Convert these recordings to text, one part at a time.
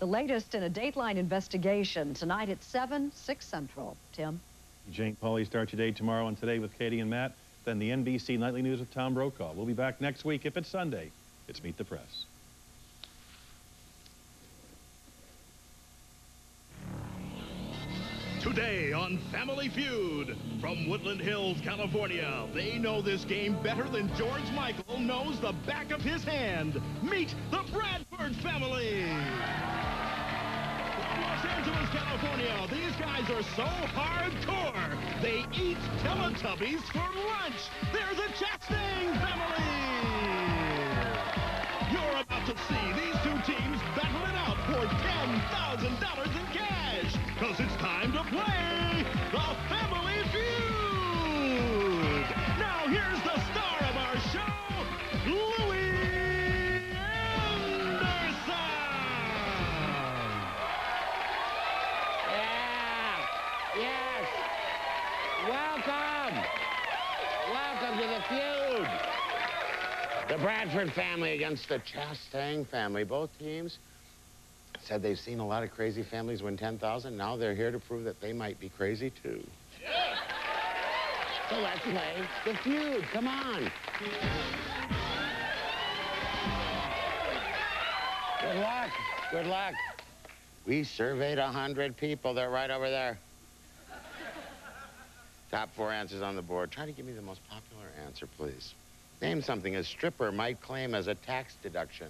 The latest in a Dateline investigation tonight at 7, 6 Central. Tim? Jane Pauley starts your day tomorrow on Today with Katie and Matt. Then the NBC Nightly News with Tom Brokaw. We'll be back next week. If it's Sunday, it's Meet the Press. Today on Family Feud, from Woodland Hills, California, they know this game better than George Michael knows the back of his hand. Meet the Bradford family. From Los Angeles, California, these guys are so hardcore, they eat Teletubbies for lunch. They're the Chastang family. You're about to see these two teams battle it out for $10,000 in cash. Because it's time to play the Family Feud. Now here's the star of our show, Louie Anderson. Yeah. Yes. Welcome. Welcome to the feud. The Bradford family against the Chastang family. Both teams said they've seen a lot of crazy families win $10,000. Now they're here to prove that they might be crazy, too. Yeah. So let's play the feud. Come on. Good luck. Good luck. We surveyed 100 people. They're right over there. Top 4 answers on the board. Try to give me the most popular answer, please. Name something a stripper might claim as a tax deduction.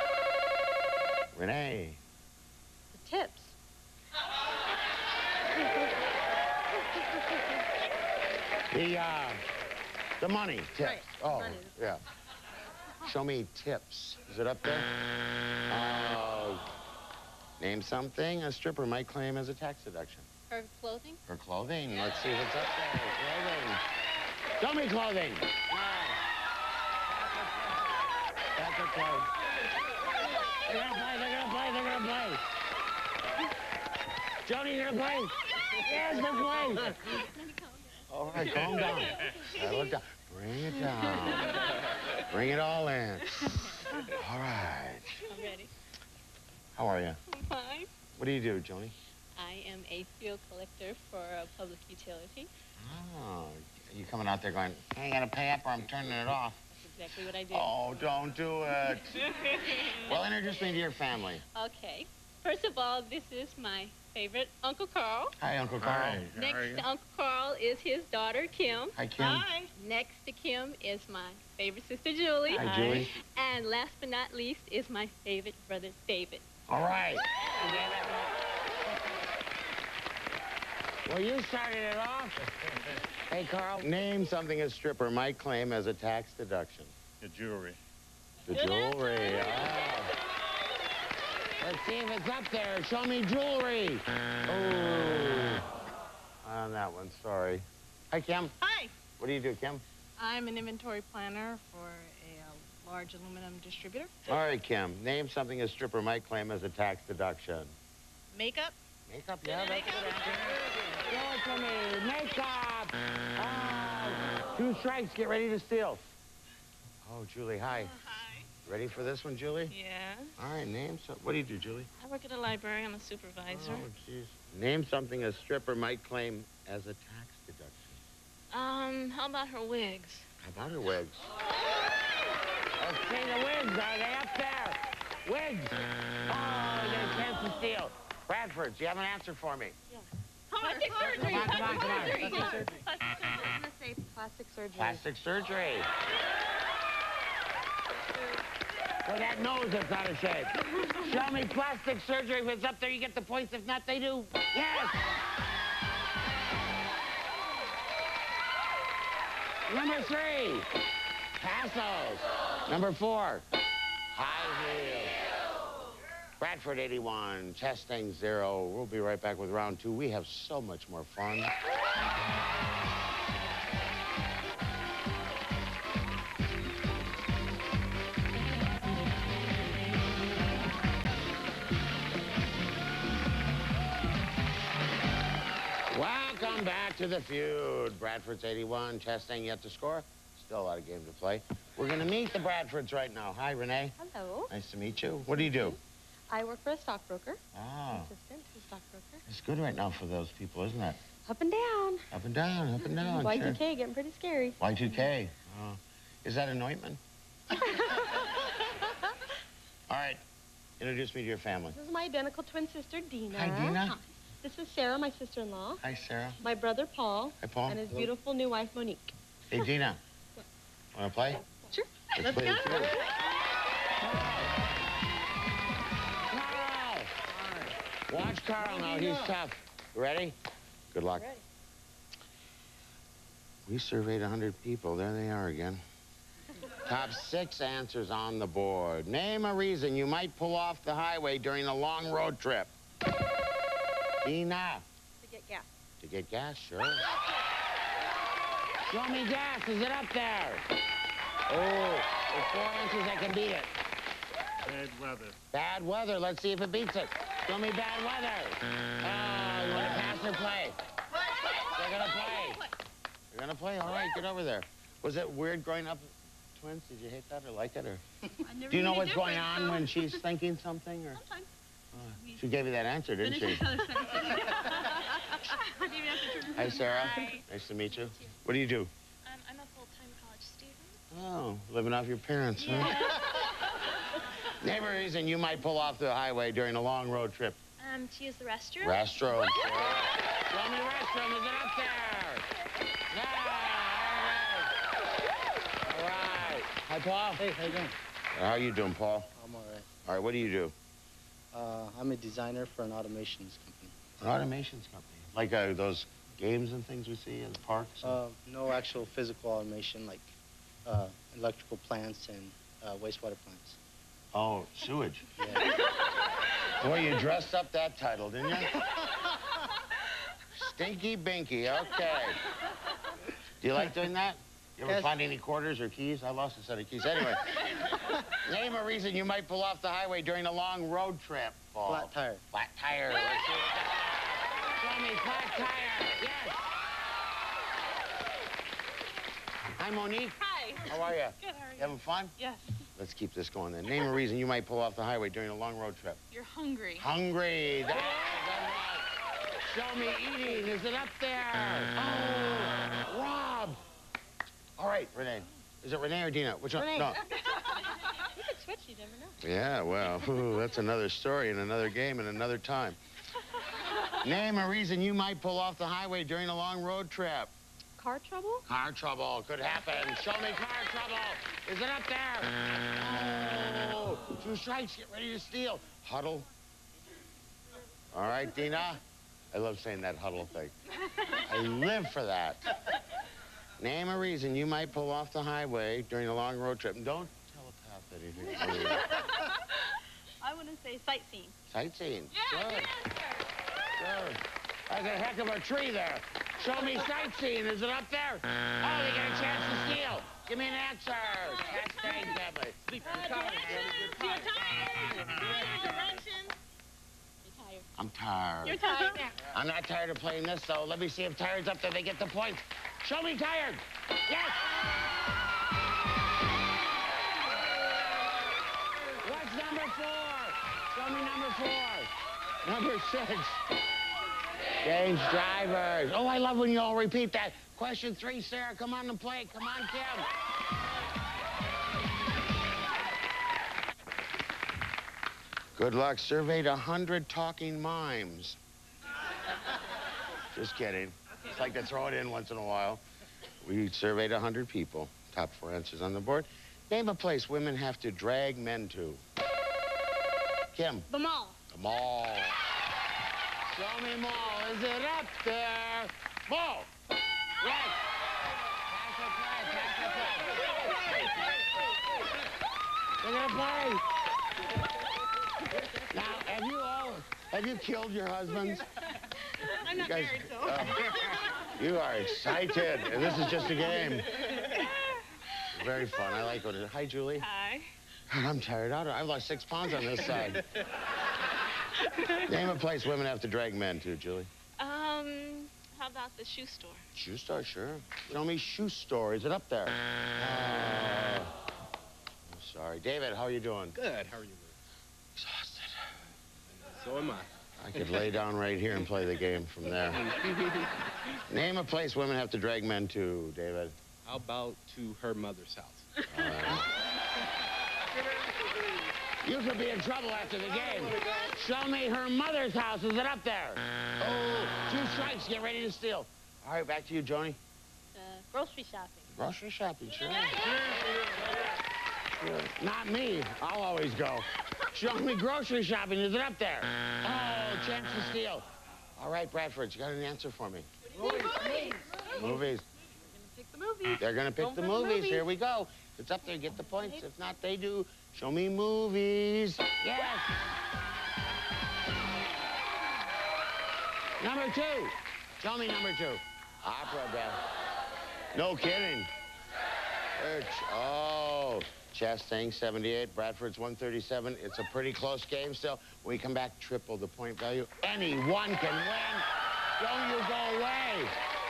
Renee. Tips. The money, tips. Right, oh, money. Yeah. Show me tips. Is it up there? Oh. Name something a stripper might claim as a tax deduction. Her clothing? Her clothing. Let's see what's up there. Clothing. Show me clothing. That's her clothes. They're gonna play, they're gonna play, they're gonna play. Joni, you're gonna play? Yes, they're playing. All right, calm down. Settle down. Bring it down. Bring it all in. All right. I'm ready. How are you? I'm fine. What do you do, Joni? I am a fuel collector for a public utility. Oh, you coming out there going, I ain't gonna pay up or I'm turning it off. That's exactly what I do. Oh, don't do it. Well, introduce me to your family. Okay. First of all, this is my favorite Uncle Carl. Hi, Uncle Carl. Hi. Next to Uncle Carl is his daughter, Kim. Hi, Kim. Hi. Next to Kim is my favorite sister, Julie. Hi, Julie. And last but not least is my favorite brother, David. All right. Well, you started it off. Hey, Carl, name something a stripper might claim as a tax deduction. The jewelry. The jewelry. Oh. Let's see if it's up there. Show me jewelry. Oh. On that one, sorry. Hi, Kim. Hi. What do you do, Kim? I'm an inventory planner for a large aluminum distributor. All right, Kim. Name something a stripper might claim as a tax deduction. Makeup. Makeup, yeah, that's good. Show it to me. Makeup. Oh. 2 strikes. Get ready to steal. Oh, Julie, hi. Hi. Ready for this one, Julie? Yeah. All right, name some. What do you do, Julie? I work at a library. I'm a supervisor. Oh, jeez. Name something a stripper might claim as a tax deduction. How about her wigs? How about her wigs? Let's see the wigs. Are they up there? Wigs. Oh, you get a chance to steal. Bradford, do you have an answer for me? Yeah. Plastic surgery. Come on, come on, come on. Plastic surgery. I'm gonna say plastic surgery. Plastic surgery. So that nose is out of shape. Show me plastic surgery. If it's up there, you get the points. If not, they do. Yes! Number 3, Passos. Number 4, high heels. Bradford 81, Chastang 0. We'll be right back with round 2. We have so much more fun. Welcome back to the feud. Bradford's 81, Chastang yet to score. Still a lot of game to play. We're going to meet the Bradfords right now. Hi, Renee. Hello. Nice to meet you. What do you do? I work for a stockbroker. Oh. Assistant to a stockbroker. It's good right now for those people, isn't it? Up and down. Up and down, up and down. Y2K Sure. getting pretty scary. Y2K. Oh. Is that an ointment? All right. Introduce me to your family. This is my identical twin sister, Dina. Hi, Dina. This is Sarah, my sister-in-law. Hi, Sarah. My brother, Paul. Hi, Paul. And his beautiful new wife, Monique. Hey, Dina. Want to play? Sure. Let's play. go. Carl! Watch Carl now. He's tough. Ready? Good luck. Ready. We surveyed 100 people. There they are again. Top 6 answers on the board. Name a reason you might pull off the highway during a long road trip. Dina. To get gas. To get gas, sure. Show me gas. Is it up there? Oh, there's 4 answers that can beat it. Bad weather. Bad weather. Let's see if it beats it. Show me bad weather. Oh, you want to pass or play? They're going to play. You're going to play? All right, get over there. Was it weird growing up twins? Did you hate that or like it? Or? Do you know what's going on when she's thinking something? Or? Sometimes. She gave you that answer, didn't she? Hi, Sarah. Hi. Nice to meet you. What do you do? I'm a full-time college student. Oh, living off your parents, huh? Name a reason you might pull off the highway during a long road trip. To use the restroom. Restroom. Show me restroom. Is it up there? Yeah. All right. Hi, Paul. Hey, how you doing? How are you doing, Paul? I'm all right. All right, what do you do? I'm a designer for an automations company. An automations company. Like those games and things we see in the parks? No actual physical automation, like electrical plants and wastewater plants. Oh, sewage. Yeah. Boy, you dressed up that title, didn't you? Stinky Binky, okay. Do you like doing that? You ever find any quarters or keys? I lost a set of keys. Anyway, name a reason you might pull off the highway during a long road trip, Paul. Flat tire. Flat tire. Let's see what that is. Show me flat tire. Yes. Hi, Monique. Hi. How are you? Good, how are you? You having fun? Yes. Let's keep this going then. Name a reason you might pull off the highway during a long road trip. You're hungry. Hungry. That's a good one. Show me eating. Is it up there? Oh, Rob. All right, Renee. Is it Renee or Dina? Which one? Renee. No. You could switch, you never know. Yeah, well, that's another story and another game and another time. Name a reason you might pull off the highway during a long road trip. Car trouble? Car trouble. Could happen. Show me car trouble. Is it up there? Oh, 2 strikes. Get ready to steal. Huddle. All right, Dina. I love saying that huddle thing. I live for that. Name a reason you might pull off the highway during a long road trip. And don't telepath anything. I want to say sightseeing. Sightseeing. Yeah, Sure. good answer. Sure. There's a heck of a tree there. Show me sightseeing. Is it up there? Oh, they get a chance to steal. Give me an answer. Chastang family. I'm tired. You're tired. I'm not tired of playing this, though. Let me see if tired's up there. They get the points. Show me tired. Yes. What's number 4? Show me number 4. Number 6. Change drivers. Oh, I love when you all repeat that. Question 3, Sarah. Come on and play. Come on, Kim. Good luck. Surveyed 100 talking mimes. Just kidding. Just like to throw it in once in a while. We surveyed 100 people. Top 4 answers on the board. Name a place women have to drag men to. Kim. The mall. The mall. Show me mall. Is it up there? Mall. Yes. Pass or play. Pass or play. They're gonna play. Now, have you killed your husbands? I'm not guys, married, so. You are excited, and this is just a game. Very fun. I like it. Hi, Julie. Hi. I'm tired out. I've lost 6 pounds on this side. Name a place women have to drag men to, Julie. How about the shoe store? Shoe store, sure. Show me shoe store. Is it up there? I'm sorry. David, how are you doing? Good. How are you? Exhausted. So am I. I could lay down right here and play the game from there. Name a place women have to drag men to, David. How about to her mother's house? All right. You could be in trouble after the game. Show me her mother's house. Is it up there? Oh, 2 strikes. Get ready to steal. All right, back to you, Joni. Grocery shopping. Grocery shopping, sure. Sure. Not me. I'll always go. Show me grocery shopping. Is it up there? Oh, chance to steal. All right, Bradford, you got an answer for me. Movies. They're going to pick the movies. Here we go. If it's up there, get the points. If not, they do. Show me movies. Yes. Number 2. Show me number 2. Opera, Beth. No kidding. Oh, Chastang 78, Bradford's 137. It's a pretty close game still. When we come back, triple the point value. Anyone can win. Don't you go away.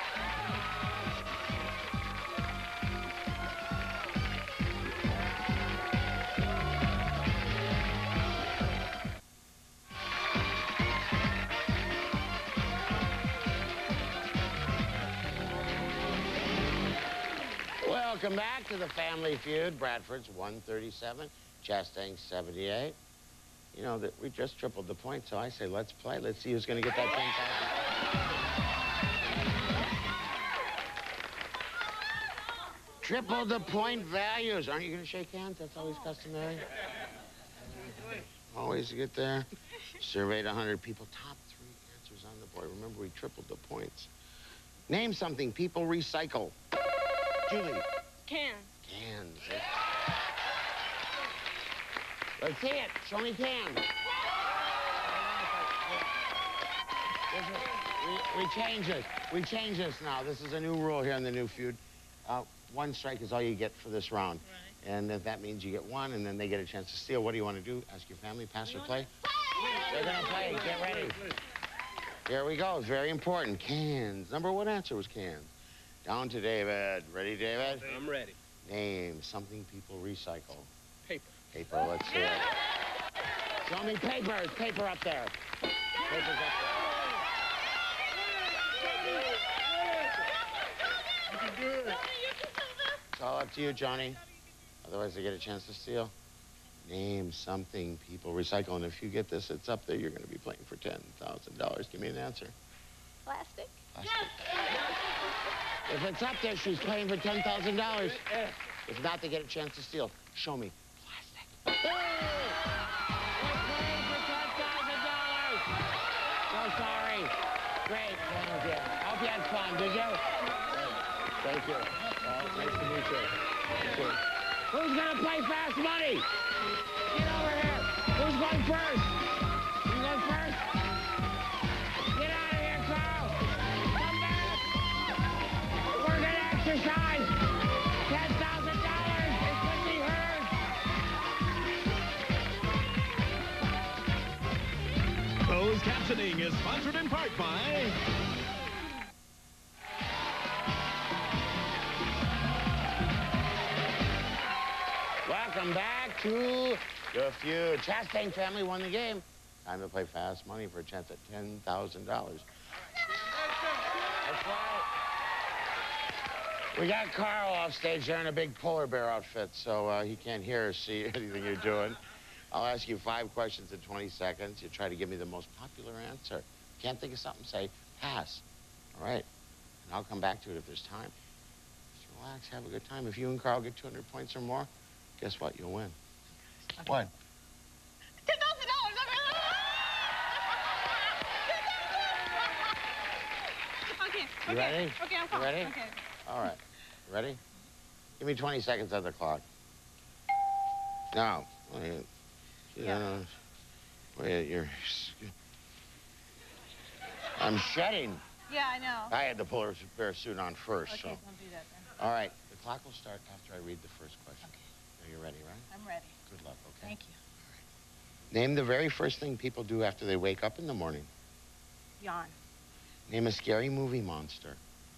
Welcome back to the Family Feud. Bradford's 137, Chastang 78. You know, that we just tripled the point, so I say let's play. Let's see who's going to get that 10,000. Triple the point values. Aren't you going to shake hands? That's always customary. Always get there. Surveyed 100 people. Top 3 answers on the board. Remember, we tripled the points. Name something people recycle. Julie. Cans. Cans. Let's see it. Show me cans. We change it. We change this now. This is a new rule here in the new feud. 1 strike is all you get for this round. Right. And that means you get 1, and then they get a chance to steal. What do you want to do? Ask your family, pass or play? They're going to play. Get ready. Here we go. It's very important. Cans. Number 1 answer was cans. Down to David. Ready, David? I'm ready. Name something people recycle. Paper. Paper, let's see it. Show me paper. It's paper up there. Paper's up there. It's all up to you, Johnny. Otherwise, they get a chance to steal. Name something people recycle. And if you get this, it's up there. You're going to be playing for $10,000. Give me an answer. Plastic. Plastic. If it's up there, she's playing for $10,000. If not, they get a chance to steal. Show me. Plastic. We're playing for $10,000. So sorry. Great. Thank you. I hope you had fun, did you? Thank you. Nice to meet you. Thank you. Who's going to play fast money? Get over here. Who's going first? You going first? Get out of here, Carl. Come back. We're going to exercise. $10,000. It could be hers. Closed captioning is sponsored in part by... Welcome back to the feud. Chastang family won the game. Time to play fast money for a chance at $10,000. That's right. We got Carl off stage there in a big polar bear outfit, so he can't hear or see anything you're doing. I'll ask you 5 questions in 20 seconds. You try to give me the most popular answer. Can't think of something, say pass. All right. And I'll come back to it if there's time. Just relax, have a good time. If you and Carl get 200 points or more, guess what? You'll win. Okay. What? $10,000. Okay. You ready? Okay, I'm calm. You ready? Okay. All right. Ready? Give me 20 seconds on the clock. Now. Wait. Wait, I'm shedding. Yeah, I know. I had the polar bear suit on first, Okay, so. don't do that then. All right. The clock will start after I read the first question. Okay. Are you ready, right? I'm ready. Good luck, okay? Thank you. Name the very first thing people do after they wake up in the morning. Yawn. Name a scary movie monster.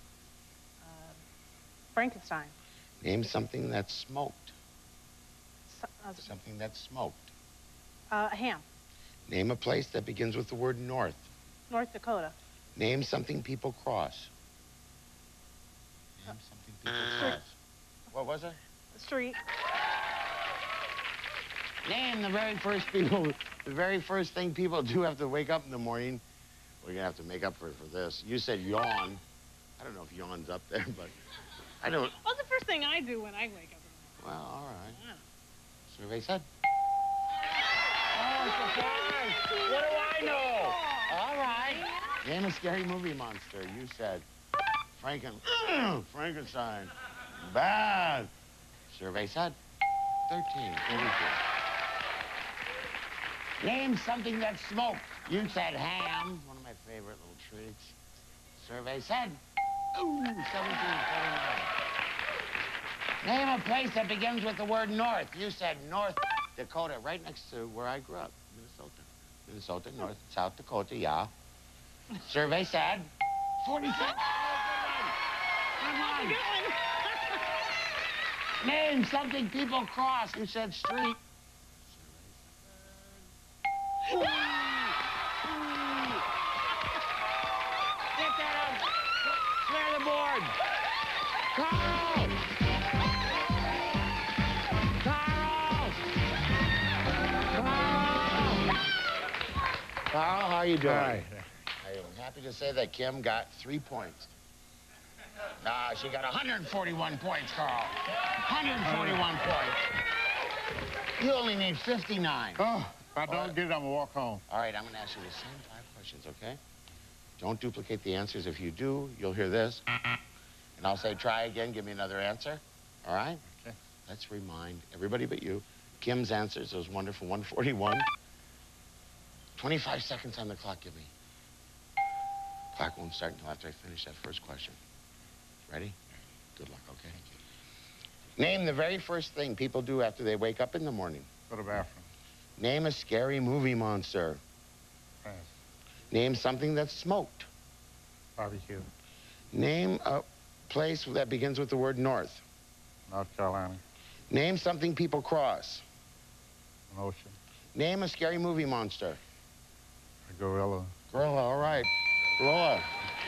Frankenstein. Name something that's smoked. So, Something that's smoked. ham. Name a place that begins with the word north. North Dakota. Name something people cross. Name something people cross. What was it? Street. Name the very first thing people do after they wake up in the morning. We're gonna have to make up for this. You said yawn. I don't know if yawn's up there, but I don't. What's the first thing I do when I wake up? Well, all right. Survey said. Oh, surprise! What do I know? All right. Name a scary movie monster. You said Frankenstein. Bad. Survey said 13. Name something that smoked. You said ham. One of my favorite little treats. Survey said 1749. Name a place that begins with the word north. You said North Dakota, right next to where I grew up, Minnesota. Minnesota, North, South Dakota, yeah. Survey said 47. Good one. Name something people cross. You said street. Get that up. Clear the board. Carl! Carl, how are you doing? Hi. I am happy to say that Kim got 3 points. Nah, she got 141 points, Carl. 141 points. You only need 59. Oh, if I don't get it, I'm gonna walk home. All right, I'm gonna ask you the same 5 questions, okay? Don't duplicate the answers. If you do, you'll hear this. And I'll say, try again, give me another answer. All right? Okay. Let's remind everybody but you. Kim's answers, those wonderful 141. 25 seconds on the clock, give me. Clock won't start until after I finish that first question. Ready? Good luck, okay? Name the very first thing people do after they wake up in the morning. Go to the bathroom. Name a scary movie monster. Pass. Name something that's smoked. Barbecue. Name a place that begins with the word north. North Carolina. Name something people cross. An ocean. Name a scary movie monster. A gorilla. Gorilla, all right. Gorilla.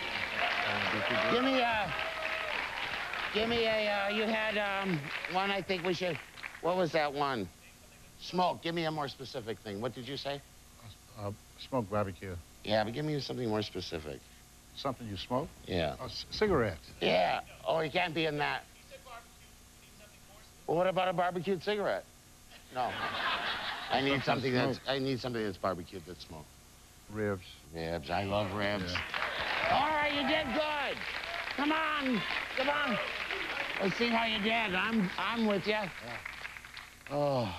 Give me a, you had one I think we should, what was that one? Smoke, give me a more specific thing. What did you say? Smoked barbecue. Yeah, but give me something more specific. Something you smoke? Yeah. Oh, cigarettes. Yeah. Oh, you can't be in that. Well, what about a barbecued cigarette? No. I need something that's barbecued that's smoked. Ribs. Ribs. I love ribs. Yeah. All right, you did good. Come on. Come on. Let's see how you did. I'm with you. Yeah. Oh.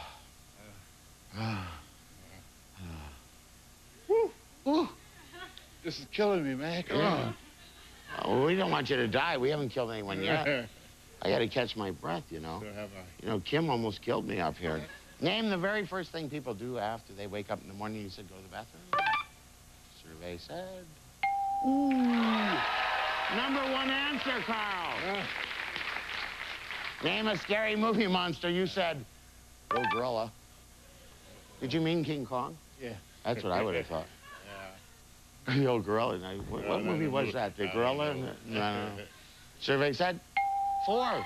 Woo. Woo. This is killing me, man. Come on. Oh, we don't want you to die. We haven't killed anyone yet. I got to catch my breath, you know. So have I. You know, Kim almost killed me up here. Name the very first thing people do after they wake up in the morning. You said go to the bathroom. Survey said. Ooh. #1 answer, Carl. Name a scary movie monster. You said Little Gorilla. Did you mean King Kong? Yeah. That's what I would have thought. Yeah. The old gorilla. What movie was that? The gorilla? No. Survey said 4.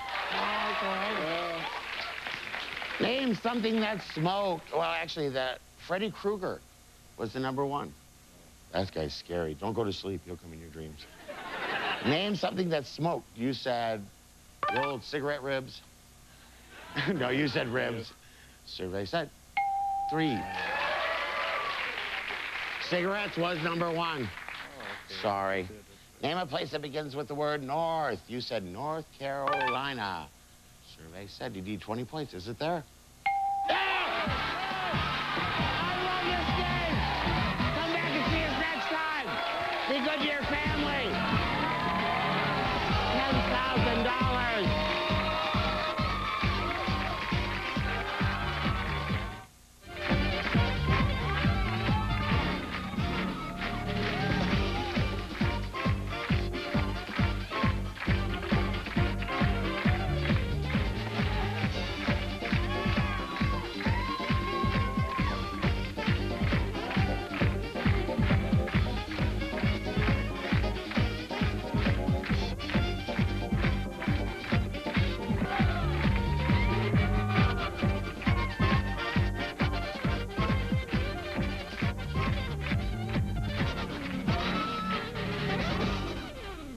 Name something that smoked. Well, actually, that Freddy Krueger was the #1. That guy's scary. Don't go to sleep. He'll come in your dreams. Name something that smoked. You said the old cigarette ribs. No, you said ribs. Survey said 3. Cigarettes was #1. Oh, okay. Sorry. Name a place that begins with the word north. You said North Carolina. Survey said you need 20 points. Is it there? Yeah! I love this game! Come back and see us next time. Be good to your family. $10,000.